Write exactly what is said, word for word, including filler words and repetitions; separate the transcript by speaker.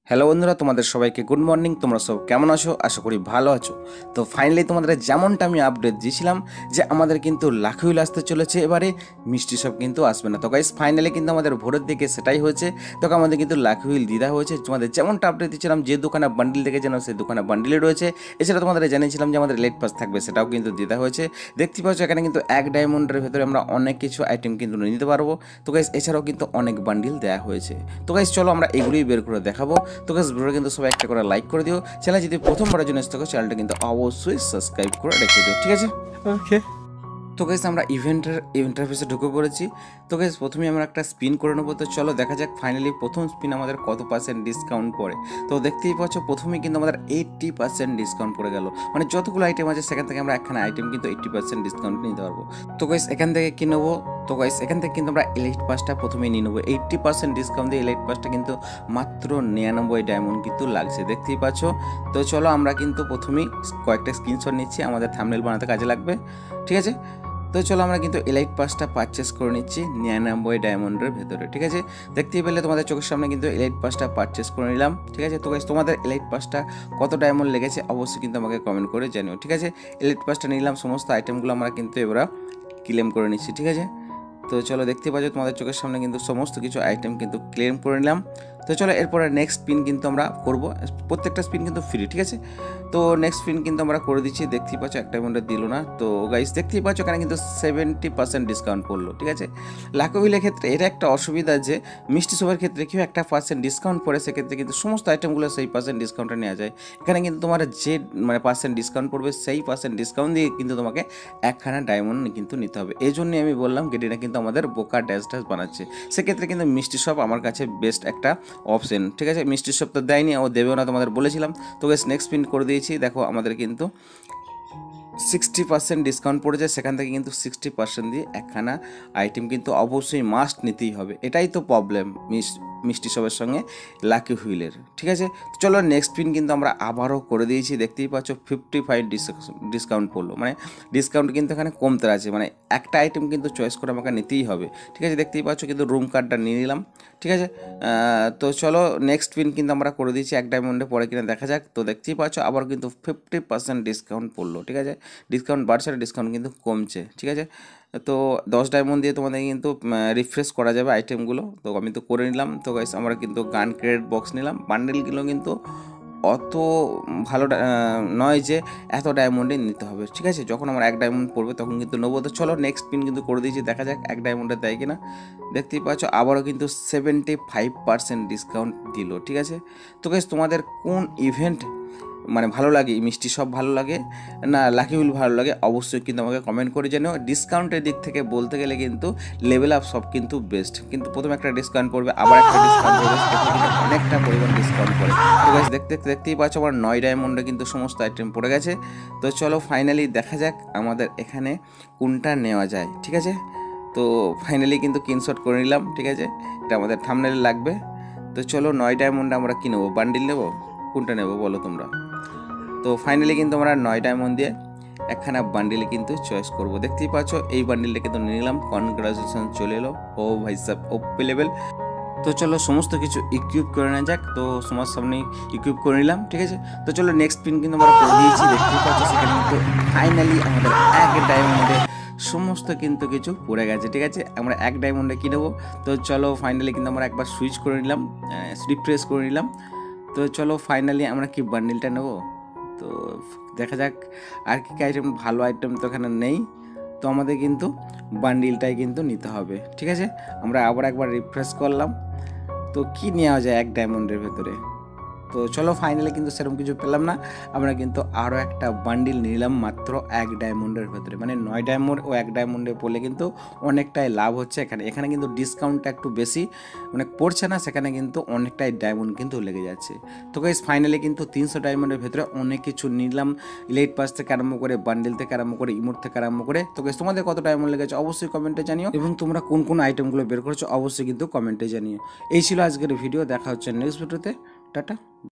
Speaker 1: Hello বন্ধুরা, তোমাদের সবাইকে গুড মর্নিং। তোমরা সব কেমন আছো? আশা করি ভালো আছো। তো ফাইনালি তোমাদের যেমনটা আমি আপডেট দিয়েছিলাম যে আমাদের কিন্তু লাকি হুইল আসতে চলেছে, এবারে মিষ্টি সব কিন্তু আসবে না। তো গাইস ফাইনালি কিন্তু আমাদের ভোরের দিকে সেটাই হয়েছে। তো আমাদের কিন্তু লাকি হুইল দিদা হয়েছে। তোমাদের যেমনটা আপডেট দিয়েছিলাম যে দোকানে বান্ডিল দেখে যেন সেই দোকানে বান্ডিলে রয়েছে। এছাড়া তোমাদের জানিয়েছিলাম যে আমাদের লেট পাস থাকবে, সেটাও কিন্তু দিদা হয়েছে। দেখতে পাচ্ছ এখানে কিন্তু এক ডায়মন্ডের ভেতরে আমরা অনেক কিছু আইটেম কিন্তু নিতে পারবো। তো গাইস এছাড়াও কিন্তু অনেক বান্ডিল দেওয়া হয়েছে। তো গাইস চলো আমরা এগুলোই বের করে দেখাবো। তো গাইস ভিডিওটা কিন্তু সবাই একটা করে লাইক করে দিও। চ্যানেল যদি প্রথমবারের জন্য এসে থাকো চ্যানেলটা কিন্তু অবশ্যই সাবস্ক্রাইব করে রেখে দিও, ঠিক আছে? ওকে। তো গাইস আমরা ইভেন্টের ইন্টারফেসে ঢুকে পড়েছি। তো গাইস প্রথমে আমরা একটা স্পিন করে নেবো। তো চলো দেখা যাক ফাইনালি প্রথম স্পিন আমাদের কত পার্সেন্ট ডিসকাউন্ট পড়ে। তো দেখতেই পাচ্ছ প্রথমেই কিন্তু আমাদের এইট্টি পার্সেন্ট ডিসকাউন্ট পড়ে গেল। মানে যতগুলো আইটেম আছে সেখান থেকে আমরা একখানা আইটেম কিন্তু এইট্টি পার্সেন্ট ডিসকাউন্ট নিতে পারবো। তো গাইস এখান থেকে কি নেবো? তো গাইস এখান থেকে কিন্তু আমরা এলাইট পাসটা প্রথমেই নিয়ে নেবো। এইট্টি পার্সেন্ট ডিসকাউন্ট দিয়ে এলাইট পাসটা কিন্তু মাত্র নিরানব্বই ডায়মন্ড কিন্তু লাগছে, দেখতেই পাচ্ছ। তো চলো আমরা কিন্তু প্রথমেই কয়েকটা স্ক্রিনশট নিচ্ছি, আমাদের থাম্বনেল বানাতে কাজে লাগবে, ঠিক আছে? তো চলো আমরা কিন্তু এলাইট পাসটা পারচেস করে নিচ্ছি নিরানব্বই ডায়মন্ডের ভেতরে, ঠিক আছে? দেখতেই পেলে তোমাদের চোখের সামনে কিন্তু এলাইট পাসটা পারচেস করে নিলাম, ঠিক আছে? তো গাইস তোমাদের এলাইট পাসটা কত ডায়মন্ড লেগেছে অবশ্যই কিন্তু আমাকে কমেন্ট করে জানিও, ঠিক আছে? এলাইট পাসটা নিলাম, সমস্ত আইটেমগুলো আমরা কিন্তু এবার ক্লেম করে নিচ্ছি, ঠিক আছে? তো চলো দেখতে পাচ্ছ তোমাদের চোখের সামনে কিন্তু সমস্ত কিছু আইটেম কিন্তু ক্লেম করে নিলাম। তো চলো এরপরে নেক্সট স্পিন কিন্তু আমরা করব। প্রত্যেকটা স্পিন কিন্তু ফ্রি, ঠিক আছে? তো নেক্সট স্পিন কিন্তু আমরা করে দিচ্ছি। দেখতেই পাচ্ছ একটা ডায়মন্ডে দিল না। তো গাইস দেখতেই পাচ্ছ এখানে কিন্তু সেভেন্টি পার্সেন্ট ডিসকাউন্ট পড়লো, ঠিক আছে? লাকি হুইলের ক্ষেত্রে এটা একটা অসুবিধা যে মিষ্টি সবের ক্ষেত্রে কেউ একটা পার্সেন্ট ডিসকাউন্ট পড়ে, সেক্ষেত্রে কিন্তু সমস্ত আইটেমগুলো সেই পার্সেন্ট ডিসকাউন্টে নেওয়া যায়। এখানে কিন্তু তোমার যে মানে পার্সেন্ট ডিসকাউন্ট পড়বে সেই পার্সেন্ট ডিসকাউন্ট দিয়ে কিন্তু তোমাকে একখানা ডায়মন্ড কিন্তু নিতে হবে। এই জন্যই আমি বললাম গেটিনা কিন্তু আমাদের বোকা ড্যাশ ড্যাশ বানাচ্ছে। সেক্ষেত্রে কিন্তু মিষ্টি শপ আমার কাছে বেস্ট একটা অপশন, ঠিক আছে? মিষ্টি শপ তো দেয়নি, ও দেবেও না, তোমাদের বলেছিলাম। তো গাইস নেক্সট প্রিন্ট করে দিয়েছি। দেখো আমাদের কিন্তু সিক্সটি পার্সেন্ট ডিসকাউন্ট পড়েছে, সেখান থেকে কিন্তু সিক্সটি পার্সেন্ট দিয়ে একখানা আইটেম কিন্তু অবশ্যই মাস্ট নিতেই হবে। এটাই তো প্রবলেম মিষ্টি শপের সঙ্গে লাকি হুইলের, ঠিক আছে? চলো নেক্সট পিন কিন্তু আমরা আবারও করে দিয়েছি। দেখতেই পাচ্ছ ফিফটি ফাইভ ডিসকাউন্ট পড়লো, মানে ডিসকাউন্ট কিন্তু এখানে কমতে আছে, মানে একটা আইটেম কিন্তু চয়েস করে আমাকে নিতেই হবে, ঠিক আছে? দেখতেই পাচ্ছ কিন্তু রুম কার্ডটা নিয়ে নিলাম, ঠিক আছে? তো চলো নেক্সট পিন কিন্তু আমরা করে দিয়েছি এক ডায়মন্ডে, পরে কিনা দেখা যাক। তো দেখতেই পাচ্ছ আবার কিন্তু ফিফটি পার্সেন্ট ডিসকাউন্ট পড়লো, ঠিক আছে? ডিসকাউন্ট বাড়ছে, ডিসকাউন্ট কিন্তু কমছে, ঠিক আছে? তো দশ ডায়মন্ড দিয়ে তোমাদের কিন্তু রিফ্রেশ করা যাবে আইটেমগুলো। তো আমি তো করে নিলাম। তো গাইস আমরা কিন্তু গান ক্রেডিট বক্স নিলাম। বান্ডেলগুলো কিন্তু অত ভালো নয় যে এত ডায়মন্ডে নিতে হবে, ঠিক আছে? যখন আমার এক ডায়মন্ড পড়বে তখন কিন্তু নেবো। তো চলো নেক্সট পিন কিন্তু করে দিয়েছি, দেখা যাক এক ডায়মন্ডে দেয় কিনা। দেখতেই পাচ্ছ আবারও কিন্তু সেভেন্টি ফাইভ পার্সেন্ট ডিসকাউন্ট দিল, ঠিক আছে? তো গাইস তোমাদের কোন ইভেন্ট মানে ভালো লাগে, মিষ্টি সব ভালো লাগে না লাকি হুইল ভালো লাগে অবশ্যই কিন্তু আমাকে কমেন্ট করে জানিও। ডিসকাউন্টের দিক থেকে বলতে গেলে কিন্তু লেভেল আপ সব কিন্তু বেস্ট, কিন্তু প্রথমে একটা ডিসকাউন্ট পড়বে, আবার একটা ডিসকাউন্ট পড়বে, অনেকটা পরিমাণ ডিসকাউন্ট পড়ে। তো গাইস দেখতে দেখতেই পাচ্ছ আমার নয় ডায়মন্ডে কিন্তু সমস্ত আইটেম পড়ে গেছে। তো চলো ফাইনালি দেখা যাক আমাদের এখানে কোনটা নেওয়া যায়, ঠিক আছে? তো ফাইনালি কিন্তু স্ক্রিনশট করে নিলাম, ঠিক আছে? এটা আমাদের থাম্বনেলে লাগবে। তো চলো নয় ডায়মন্ডে আমরা কি নেবো? বান্ডিল নেবো, কোনটা নেবো বলো তোমরা? তো ফাইনালি কিন্তু আমরা নয় ডায়মন্ড দিয়ে একখানা বান্ডিল কিন্তু চয়েস করব। দেখতেই পাচ্ছ এই বান্ডিলটা কিন্তু নিয়ে নিলাম। কনগ্রাচুলেশন চলে এলো, ও ভাই সাব ওপি লেভেল। তো চলো সমস্ত কিছু ইকুইপ করে নেওয়া যাক। তো তোমার সামনে ইকুইপ করে নিলাম, ঠিক আছে? তো চলো নেক্সট পিন কিন্তু আমরা করে দিয়েছি। দেখতেই পাচ্ছ সেখানে কিন্তু ফাইনালি আমাদের এক ডায়মন্ডে সমস্ত কিন্তু কিছু পড়ে গেছে, ঠিক আছে? আমরা এক ডায়মন্ডে কী নেবো? তো চলো ফাইনালি কিন্তু আমরা একবার সুইচ করে নিলাম, রিফ্রেশ করে নিলাম। তো চলো ফাইনালি আমরা কি বান্ডিলটা নেবো? তো দেখা যাক আর কি কি আইটেম, ভালো আইটেম তো এখানে নেই। তো আমাদের কিন্তু বান্ডিলটাই কিন্তু নিতে হবে, ঠিক আছে? আমরা আবার একবার রিফ্রেশ করলাম। তো কি নেওয়া যায় এক ডায়মন্ডের ভেতরে? তো চলো ফাইনালি কিন্তু সেরকম কিছু পেলাম না। আমরা কিন্তু আরও একটা বান্ডিল নিলাম মাত্র এক ডায়মন্ডের ভেতরে, মানে নয় ডায়মন্ড ও এক ডায়মন্ডে পড়লে কিন্তু অনেকটাই লাভ হচ্ছে এখানে। এখানে কিন্তু ডিসকাউন্টটা একটু বেশি মানে পড়ছে না, সেখানে কিন্তু অনেকটাই ডায়মন্ড কিন্তু লেগে যাচ্ছে। তো গাইস ফাইনালি কিন্তু তিনশো ডায়মন্ডের ভেতরে অনেক কিছু নিলাম, ইলাইট পাস থেকে আরম্ভ করে বান্ডিল থেকে আরম্ভ করে ইমোট থেকে আরম্ভ করে। তো গাইস তোমাদের কত ডায়মন্ড লেগেছে অবশ্যই কমেন্টে জানিও, এবং তোমরা কোন কোন আইটেমগুলো বের করেছো অবশ্যই কিন্তু কমেন্টে জানিও। এই ছিল আজকের ভিডিও, দেখা হচ্ছে নেক্সট ভিডিওতে। টাটা।